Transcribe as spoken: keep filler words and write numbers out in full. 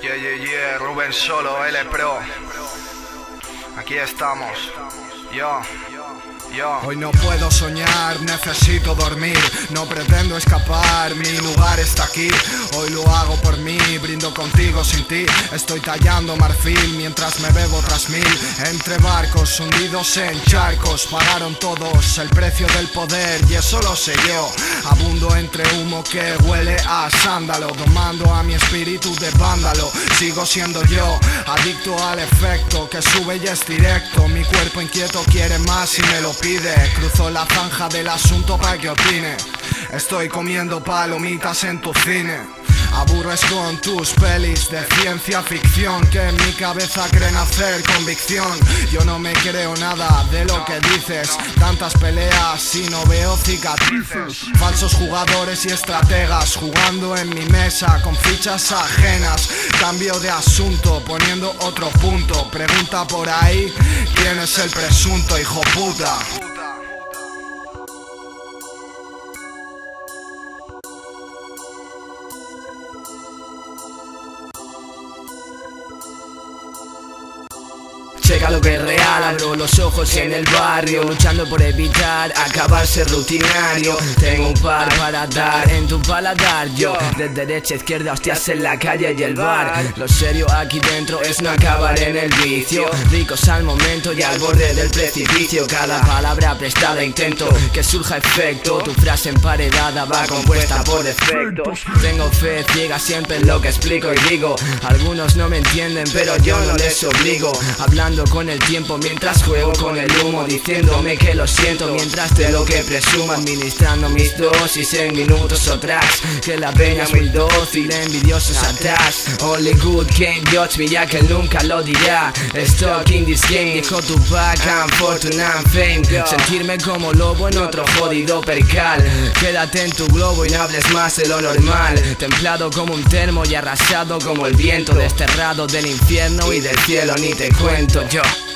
Yeah, yeah, yeah, Rubén Solo, L Pro. Aquí estamos. Yo. Yo. Hoy no puedo soñar, necesito dormir. No pretendo escapar, mi lugar está aquí. Hoy lo hago por mí, brindo contigo sin ti. Estoy tallando marfil mientras me bebo otras mil. Entre barcos hundidos en charcos, pagaron todos el precio del poder y eso lo sé yo. Abundo entre humo que huele a sándalo, domando a mi espíritu de vándalo. Sigo siendo yo, adicto al efecto que sube y es directo. Mi cuerpo inquieto quiere más y me lo pide. Cruzo la zanja del asunto para que opine. Estoy comiendo palomitas en tu cine. Aburres con tus pelis de ciencia ficción que en mi cabeza creen hacer convicción. Yo no me creo nada de lo que dices. Tantas peleas y no veo cicatrices. Falsos jugadores y estrategas jugando en mi mesa con fichas ajenas. Cambio de asunto poniendo otro punto. Pregunta por ahí quién es el presunto hijo puta. Checa lo que es real, abro los ojos en el barrio, luchando por evitar acabarse rutinario. Tengo un par para dar en tu paladar. Yo, de derecha a izquierda, hostias en la calle y el bar. Lo serio aquí dentro es no acabar en el vicio. Ricos al momento y al borde del precipicio. Cada palabra prestada intento que surja efecto. Tu frase emparedada va compuesta por defectos. Tengo fe ciega siempre en lo que explico y digo. Algunos no me entienden pero yo no les obligo. Hablando con el tiempo mientras juego con el humo, diciéndome que lo siento mientras de lo que presumo, administrando mis dosis en minutos o tracks. Que la peña es muy dócil, envidiosos atrás. Only good can judge me, ya que él nunca lo dirá. Stuck in this game, dijo Tupac, I'm fortune and fame. Sentirme como lobo en otro jodido percal. Quédate en tu globo y no hables más de lo normal. Templado como un termo y arrasado como el viento. Desterrado del infierno y del cielo ni te cuento yo.